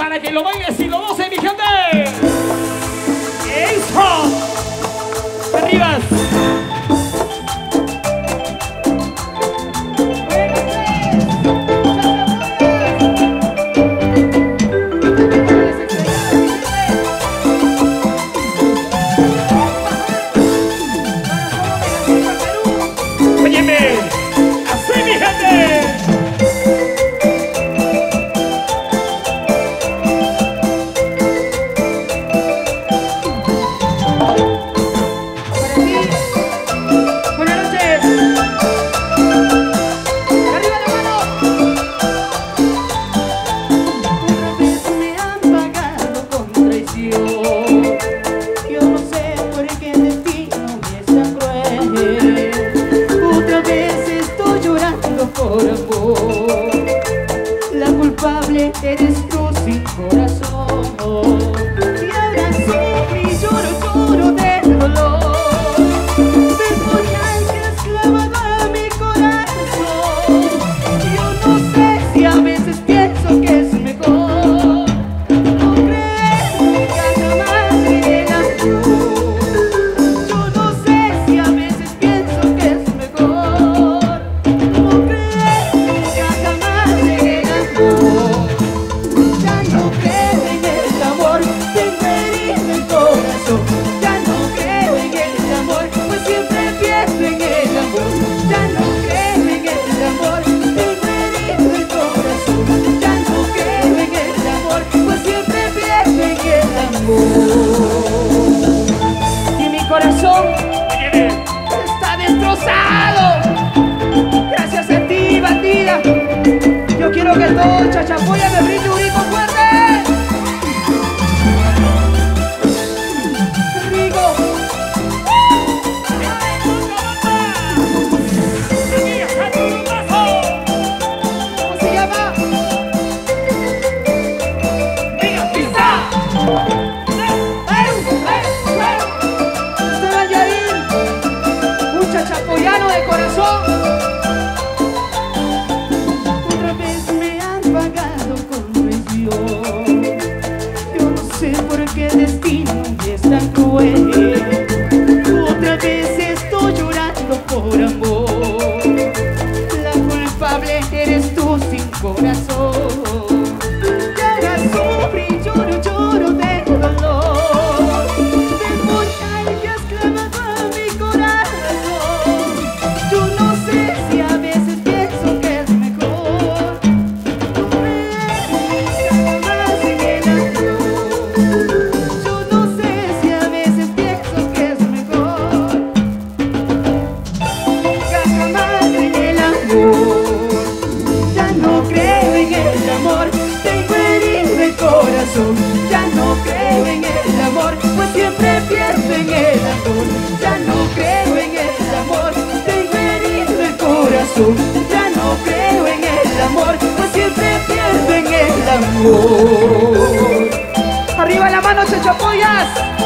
para que lo bailes y lo goces, mi gente. ¡Eso! ¡Arriba! La culpable eres tú sin corazón. Y ahora sufro y lloro de dolor. Del puñal que has clavado a mi corazón. Yo no sé si a veces pienso que es mejor no creer nunca jamás en el amor. Yo no sé si a veces pienso que es mejor no creer nunca jamás en el amor. Ya no creo en el amor, tengo herido el corazón. Ya no creo en el amor, pues siempre pienso en el amor. Ya no creo en el amor, tengo herido el corazón. Ya no creo en el amor, pues siempre pienso en el amor. Y mi corazón está destrozado. Gracias a ti, bandida. Yo quiero que todo Chachapoya me brinde un rico fuerte. Rico. ¿Cómo se llama? Esteban Yair, un chachapoyano de corazón. Otra vez me han pagado con traición. Yo no sé por qué el destino es tan cruel. Otra vez estoy llorando por amor. La culpable eres tú sin corazón. Y ahora sufro y lloro de dolor. Del puñal que has clavado a mi corazón. Yo no sé si a veces pienso que es mejor no creer nunca jamás en el amor. Yo no sé si a veces pienso que es mejor nunca jamás en el amor. Ya no creo en el amor, tengo herido el corazón. Ya no creo en el amor, pues siempre pienso en el amor. Ya no creo en el amor, tengo herido el corazón. Ya no creo en el amor, pues siempre pienso en el amor. Arriba la mano, Chachapoyas.